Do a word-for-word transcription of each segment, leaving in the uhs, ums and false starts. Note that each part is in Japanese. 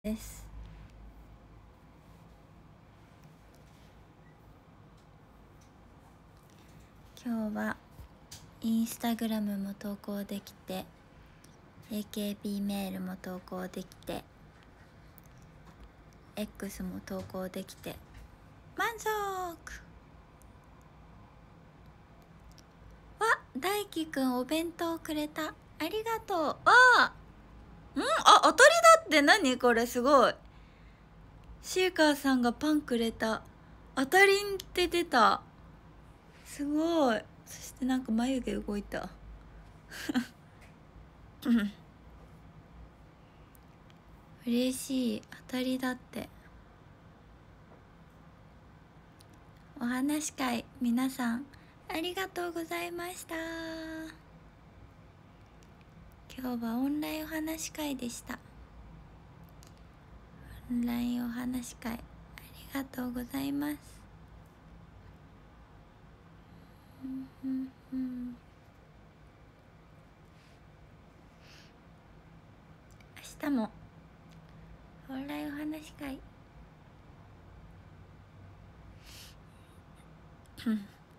です。今日はインスタグラムも投稿できて エーケービー メールも投稿できて X も投稿できて満足。わ、大輝くんお弁当くれた、ありがとう。わあ、んあ、当たりだって。何これ、すごい。シーカーさんがパンくれた。当たりんって出た。すごい。そしてなんか眉毛動いた嬉しい、当たりだって。お話し会皆さんありがとうございました。今日はオンラインお話し会でした。オンラインお話し会ありがとうございます。うんうんうん、明日もオンラインお話し会明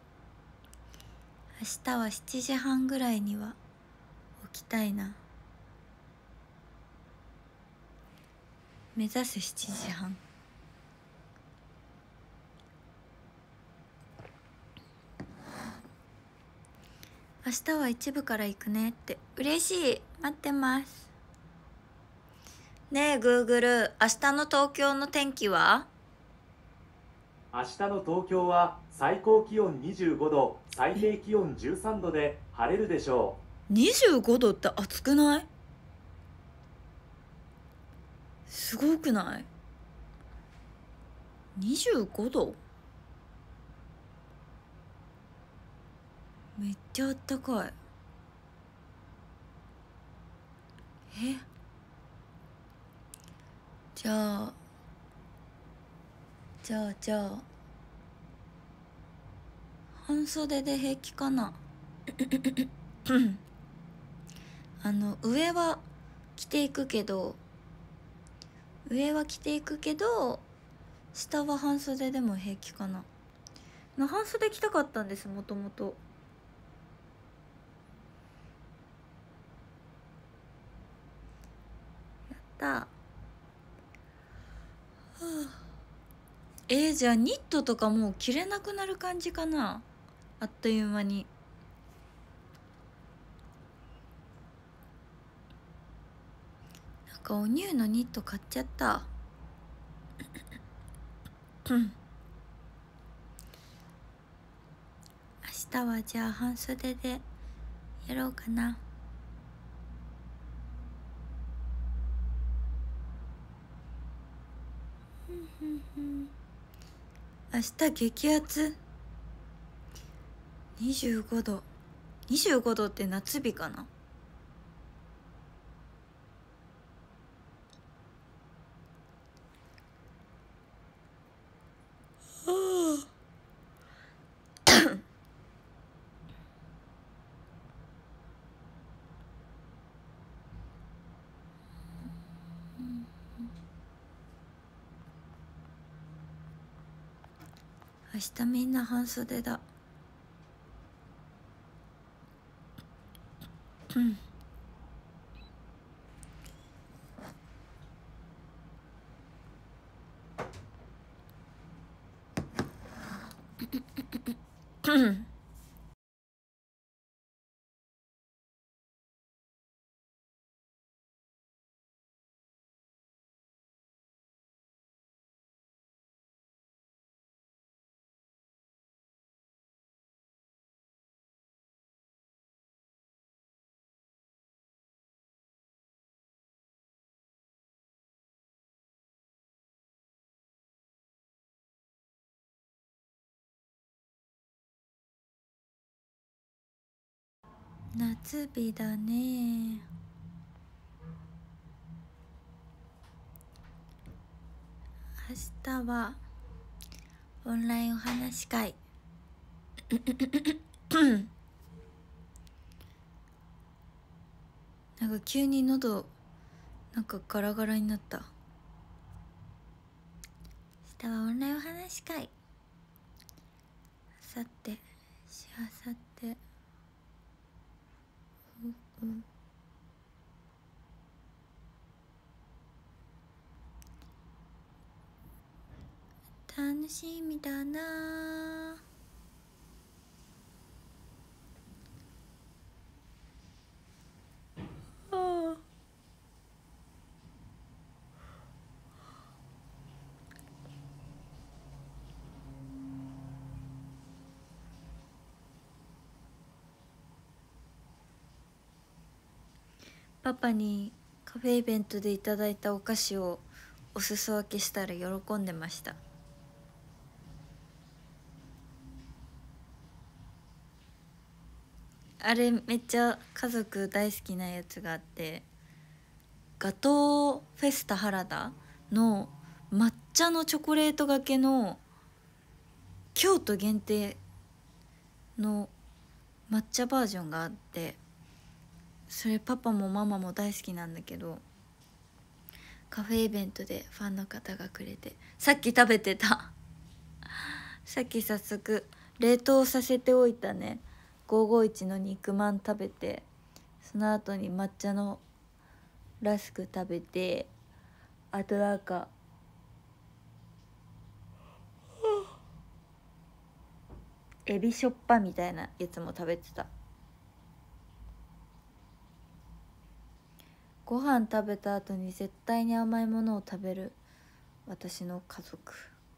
日はしちじはんぐらいには起きたいな。目指すしちじはん。明日は一部から行くねって。嬉しい、待ってます。ねえ Google、 明日の東京の天気は？ 明日の東京は最高気温にじゅうごど、最低気温じゅうさんどで晴れるでしょう。にじゅうごどって暑くない？すごくない？ にじゅうご 度？めっちゃあったかい。え、じゃあじゃあじゃあ半袖で平気かなあの上は着ていくけど上は着ていくけど下は半袖でも平気かな。半袖着たかったんです、もともと。やったー、はあ、えー、じゃあニットとかもう着れなくなる感じかな、あっという間に。なんかおニューのニット買っちゃった明日はじゃあ半袖でやろうかな。明日激アツにじゅうごど。にじゅうごどって夏日かな。明日みんな半袖だ。うん夏日だね。明日はオンラインお話し会なんか急に喉なんかガラガラになった。 日はオンラインお話し会、あさってしあさってうう楽しみだな。あパパにカフェイベントでいただいたお菓子をお裾分けしたら喜んでました。あれめっちゃ家族大好きなやつがあって、ガトーフェスタ原田の抹茶のチョコレートがけの京都限定の抹茶バージョンがあって、それパパもママも大好きなんだけど、カフェイベントでファンの方がくれて、さっき食べてたさっき早速冷凍させておいたねごーごーいちの肉まん食べて、その後に抹茶のラスク食べて、あとなんかエビしょっぱみたいなやつも食べてた。ご飯食べた後に絶対に甘いものを食べる私の家族。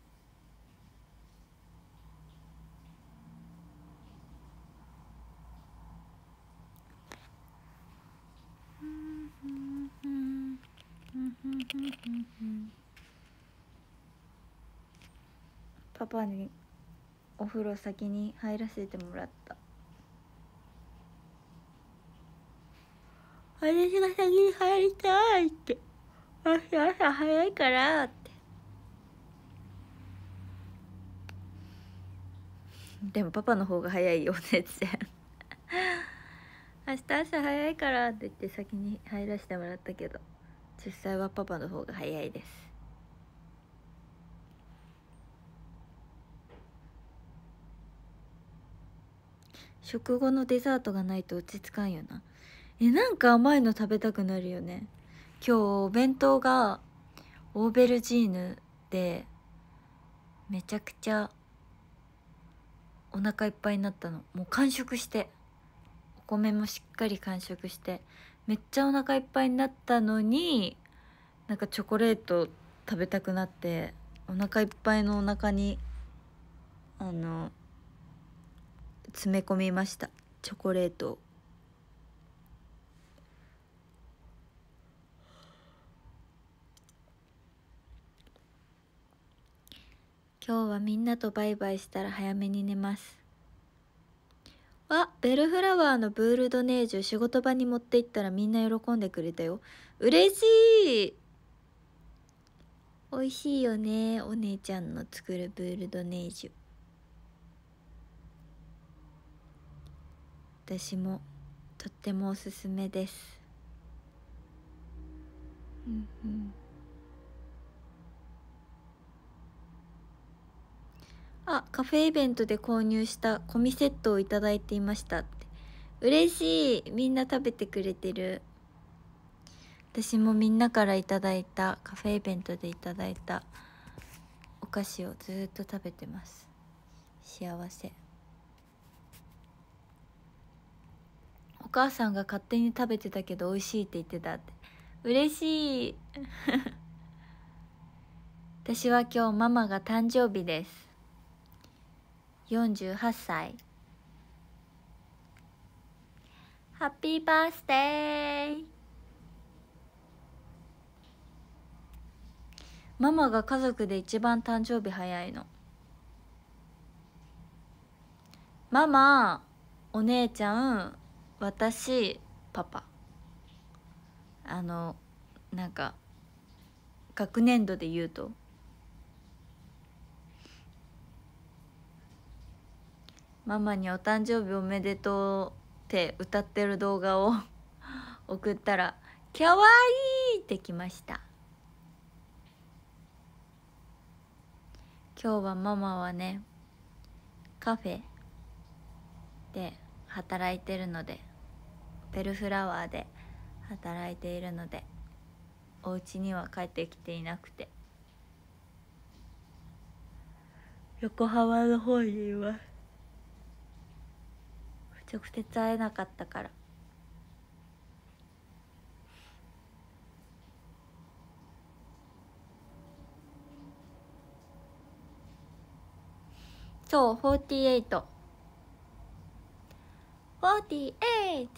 パパにお風呂先に入らせてもらった。私が先に入りたいって、明日朝早いからって。でもパパの方が早いよ全然明日朝早いからって言って先に入らせてもらったけど、実際はパパの方が早いです。食後のデザートがないと落ち着かんよな。え、なんか甘いの食べたくなるよね。今日お弁当がオーベルジーヌでめちゃくちゃお腹いっぱいになったの。もう完食して、お米もしっかり完食してめっちゃお腹いっぱいになったのに、なんかチョコレート食べたくなってお腹いっぱいのお腹にあの詰め込みました、チョコレートを。今日はみんなとバイバイしたら早めに寝ます。あ、ベルフラワーのブールドネージュ仕事場に持って行ったらみんな喜んでくれたよ。嬉しい。美味しいよね、お姉ちゃんの作るブールドネージュ。私もとってもおすすめです。うんうん。あ、カフェイベントで購入したコミセットをいただいていましたって。嬉しい、みんな食べてくれてる。私もみんなからいただいた、カフェイベントでいただいたお菓子をずっと食べてます。幸せ。お母さんが勝手に食べてたけど美味しいって言ってたって。嬉しい私は今日ママが誕生日です。よんじゅうはっさい。ハッピーバースデー。ママが家族で一番誕生日早いの。ママ、お姉ちゃん、私、パパ。あのなんか学年度で言うとママにお誕生日おめでとうって歌ってる動画を送ったら「かわいい!」ってきました。 今日はママはねカフェで働いてるので、ベルフラワーで働いているので、お家には帰ってきていなくて、横浜の方にいます。直接会えなかったから。そう、フォーティーエイト。フォーティーエイト。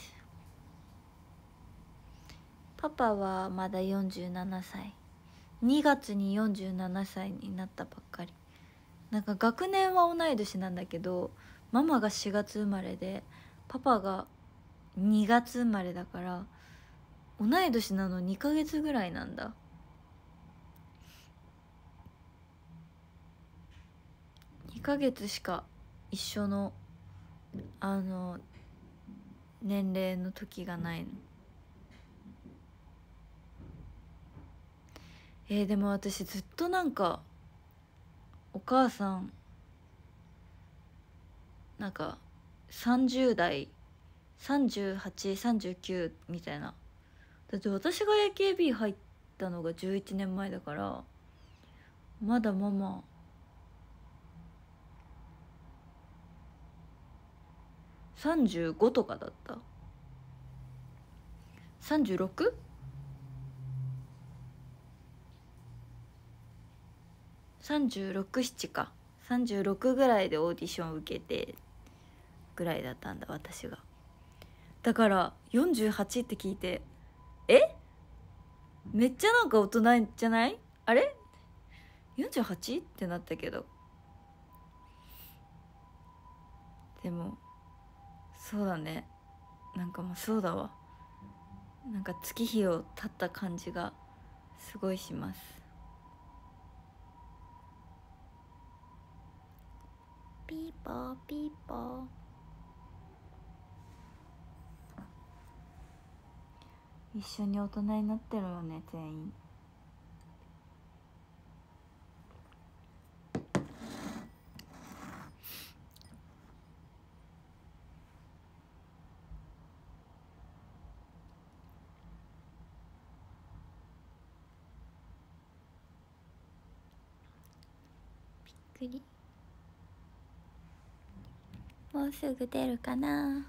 パパはまだよんじゅうななさい。にがつによんじゅうななさいになったばっかり。なんか学年は同い年なんだけど、ママがしがつ生まれでパパがにがつ生まれだから、同い年なのにかげつぐらいなんだ。にかげつしか一緒のあの年齢の時がないの。えー、でも私ずっとなんかお母さんなんかさんじゅうだいさんじゅうはち、さんじゅうきゅうみたいな。だって私が エーケービー 入ったのがじゅういちねんまえだから、まだママさんじゅうごとかだった。 さんじゅうろく？ さんじゅうろく、ななかさんじゅうろくぐらいでオーディション受けてぐらいだったんだ私が。だからよんじゅうはちって聞いて、えめっちゃなんか大人じゃない？あれ よんじゅうはち？ ってなったけど、でもそうだね、なんかもうそうだわ、なんか月日を経った感じがすごいします。ピーポーピーポー。一緒に大人になってるよね全員。びっくり。もうすぐ出るかな。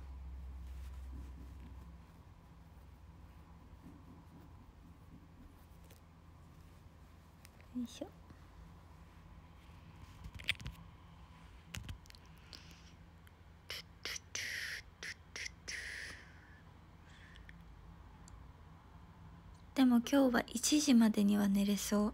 よいしょ。でも今日はいちじまでには寝れそう。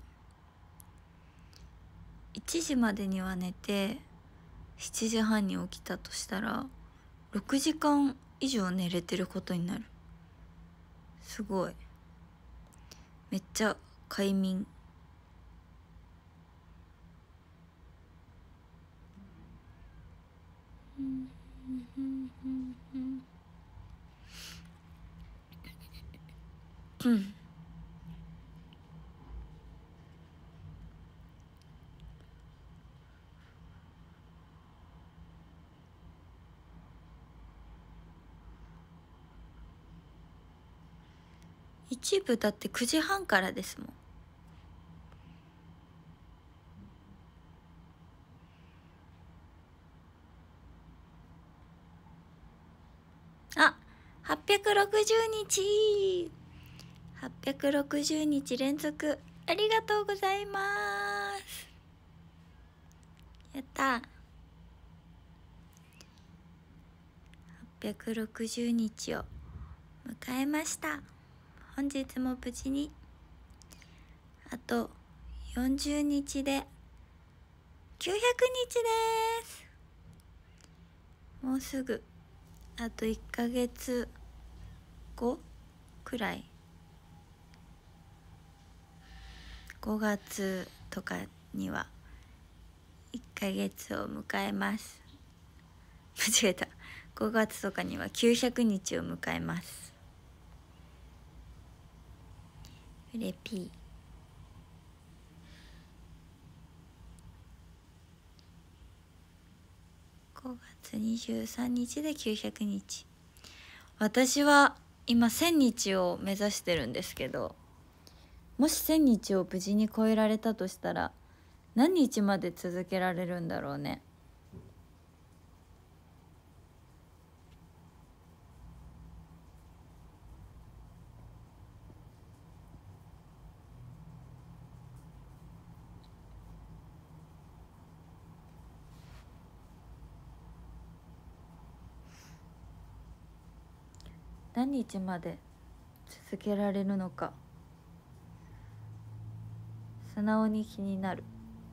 いちじまでには寝てしちじはんに起きたとしたらろくじかん以上寝れてることになる。すごい、めっちゃ快眠。うん一部だってくじはんからですもん。あ、はっぴゃくろくじゅうにちはっぴゃくろくじゅうにち連続ありがとうございます。やった。はっぴゃくろくじゅうにちを迎えました。本日も無事にあとよんじゅうにちできゅうひゃくにちです。もうすぐあといっかげつごくらい、ごがつとかにはいっかげつを迎えます。間違えた、ごがつとかにはきゅうひゃくにちを迎えます。うれぴー。 ごがつにじゅうさんにちできゅうひゃくにち。私は今せんにちを目指してるんですけど、もしせんにちを無事に超えられたとしたら何日まで続けられるんだろうね。何日まで続けられるのか素直に気になる。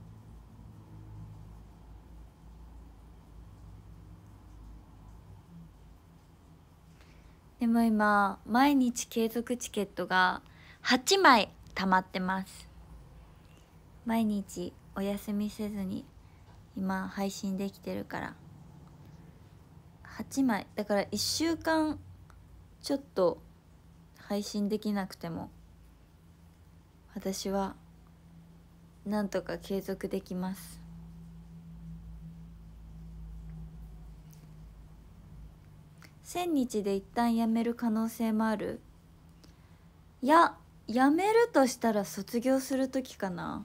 でも今毎日継続チケットがはちまい溜まってます。毎日お休みせずに今配信できてるからはちまいだから、いっしゅうかんちょっと配信できなくても私はなんとか継続できます。せんにちで一旦やめる可能性もある。いや、やめるとしたら卒業する時かな。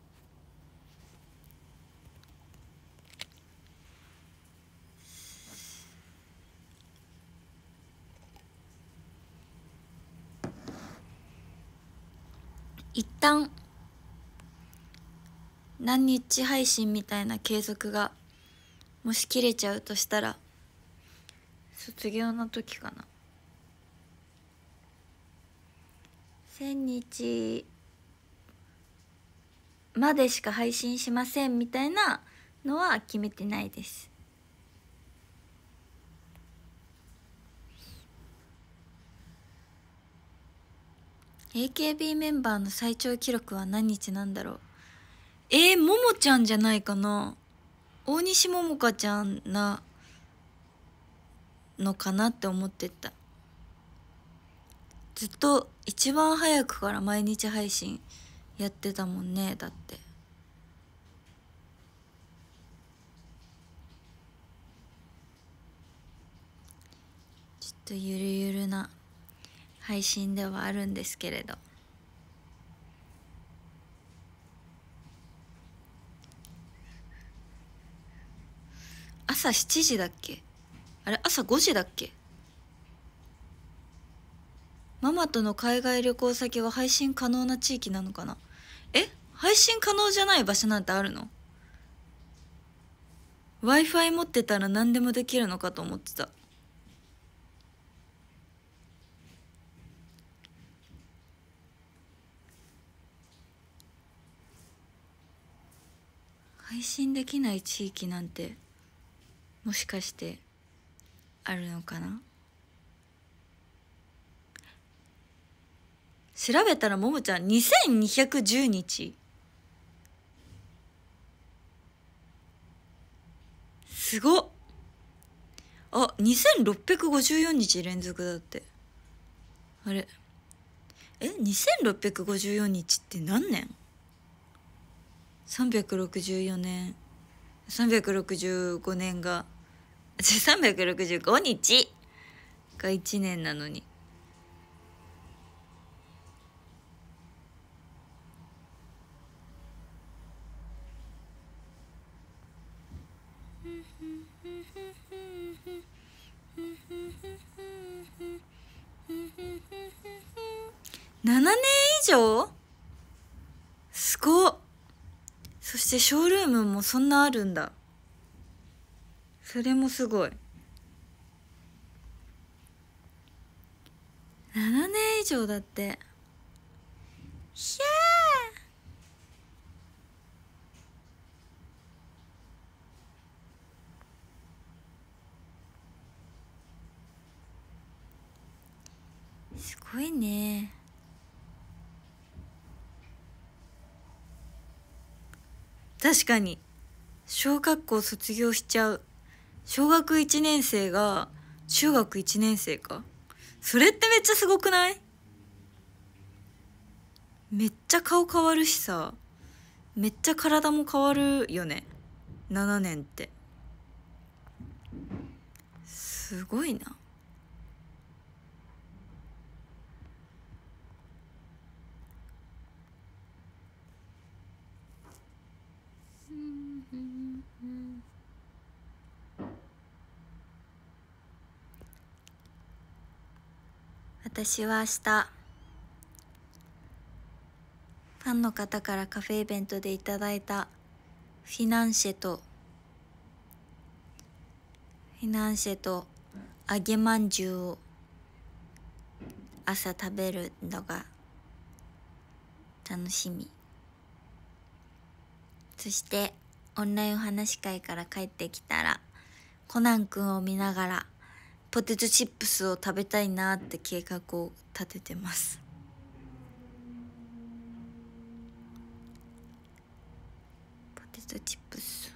一旦何日配信みたいな継続がもし切れちゃうとしたら卒業の時かな。せんにちまでしか配信しませんみたいなのは決めてないです。エーケービー メンバーの最長記録は何日なんだろう。えー、ももちゃんじゃないかな。大西ももかちゃんなのかなって思ってた。ずっと一番早くから毎日配信やってたもんね。だってちょっとゆるゆるな配信ではあるんですけれど、朝しちじだっけ、あれ朝ごじだっけ。ママとの海外旅行先は配信可能な地域なのかな。え、配信可能じゃない場所なんてあるの？ Wi-Fi 持ってたら何でもできるのかと思ってた。配信できない地域なんてもしかしてあるのかな。調べたらももちゃんにせんにひゃくじゅうにち、すごっ。あ、にせんろっぴゃくごじゅうよっか連続だって。あれえにせんろっぴゃくごじゅうよっかって何年？さんびゃくろくじゅうよねんさんびゃくろくじゅうごねんがさんびゃくろくじゅうごにちがいちねんなのに。ななねん以上？すごっ。そしてショールームもそんなあるんだ。それもすごい。ななねん以上だって。ひゃー、すごいね。確かに小学校卒業しちゃう。小学いちねん生が中学いちねん生か。それってめっちゃすごくない？めっちゃ顔変わるしさ、めっちゃ体も変わるよね。ななねんってすごいな。私は明日ファンの方からカフェイベントでいただいたフィナンシェとフィナンシェと揚げまんじゅうを朝食べるのが楽しみ。そしてオンラインお話し会から帰ってきたらコナンくんを見ながらポテトチップスを食べたいなって計画を立ててます。ポテトチップス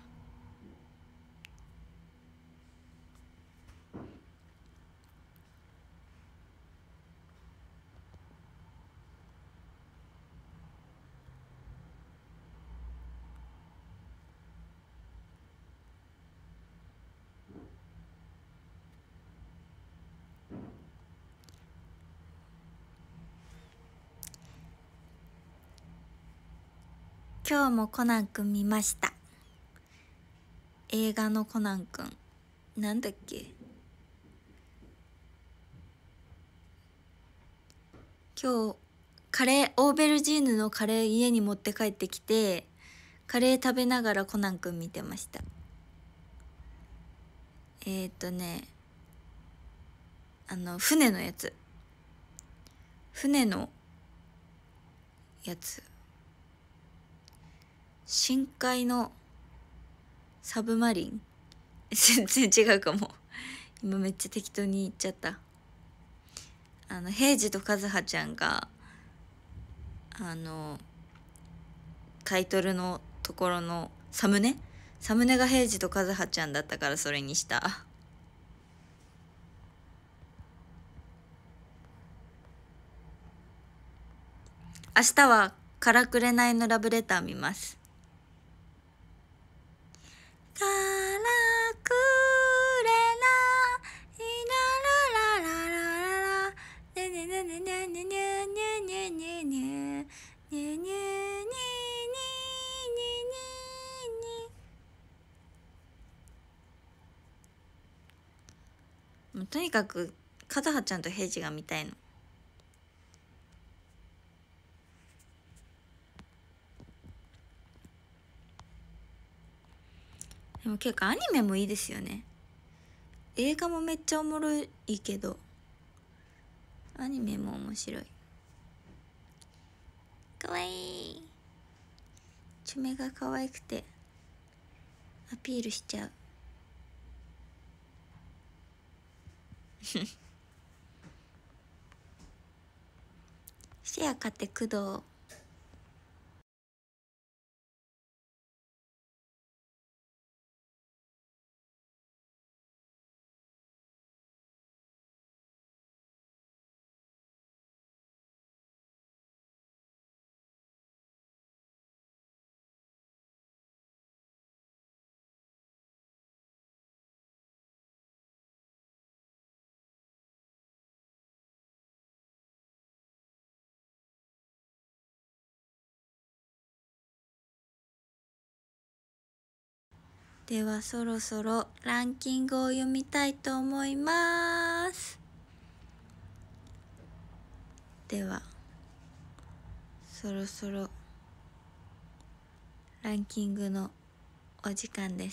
今日もコナンくん見ました。映画のコナンくんなんだっけ、今日カレーオーベルジーヌのカレー家に持って帰ってきてカレー食べながらコナンくん見てました。えっとねあの船のやつ船のやつ深海のサブマリン全然違うかも今めっちゃ適当に言っちゃった。あの平次と和葉ちゃんがあのタイトルのところのサムネサムネが平次と和葉ちゃんだったからそれにした。明日はからくれないのラブレター見ます。からくれないララララララねねねねねねねねねねねねねねもうとにかく和葉ちゃんと平次が見たいの。でも結構アニメもいいですよね。映画もめっちゃおもろいけどアニメも面白い。かわいい。爪が可愛くてアピールしちゃうせやかて工藤ではそろそろランキングを読みたいと思います。ではそろそろランキングのお時間です。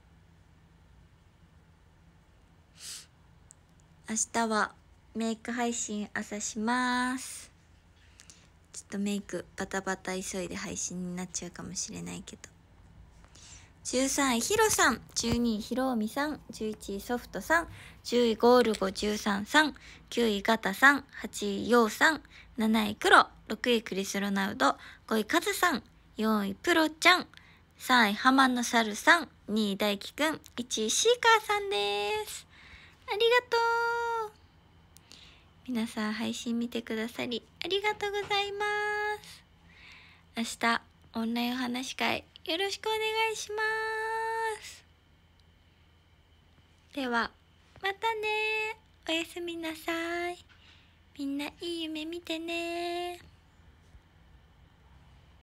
明日はメイク配信朝します。ちょっとメイクバタバタ急いで配信になっちゃうかもしれないけど。じゅうさんいヒロさん、じゅうにいひろみさん、じゅういちいソフトさん、じゅういゴールゴじゅうさんさん、きゅういガタさん、はちいヨウさん、なないクロ、ろくいクリスロナウド、ごいカズさん、よんいプロちゃん、さんいハマのサルさん、にい大輝くん、いちいシーカーさんです。ありがとう。皆さん配信見てくださりありがとうございます。明日オンラインお話し会よろしくお願いします。ではまたね。おやすみなさい。みんないい夢見てね。